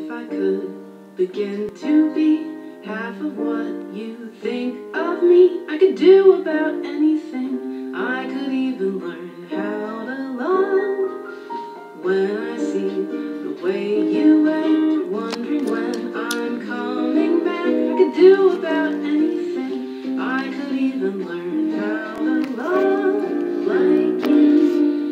If I could begin to be half of what you think of me, I could do about anything. I could even learn how to love. When I see the way you act, wondering when I'm coming back, I could do about anything. I could even learn how to love like you.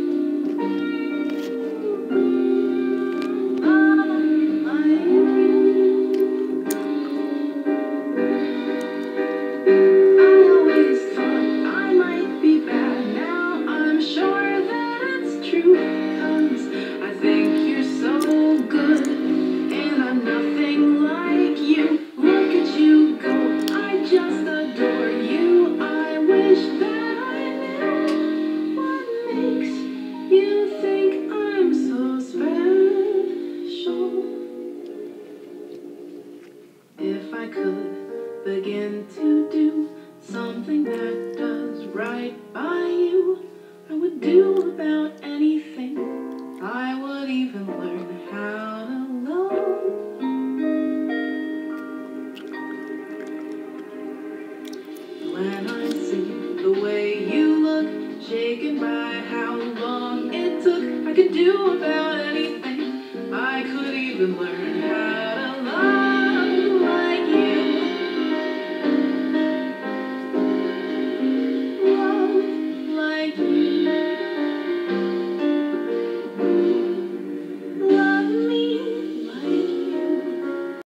If I could begin to do something that does right by you, I would do about anything. I would even learn how to love. When I see the way you look, shaken by how long it took, I could do about anything. I could even learn